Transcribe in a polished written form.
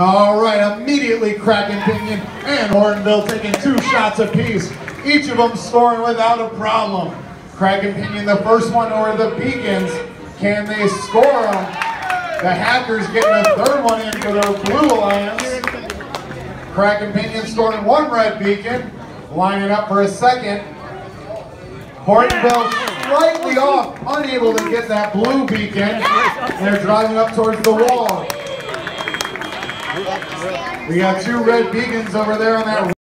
All right, immediately Kraken Pinion and Hortonville taking 2 shots apiece. Each of them scoring without a problem. Kraken Pinion, the first one over the Beacons. Can they score them? The Hackers getting a third one in for their Blue Alliance. Kraken Pinion scoring 1 red beacon, lining up for a second. Hortonville slightly off, unable to get that blue beacon. They're driving up towards the wall. We got 2 red beacons over there on that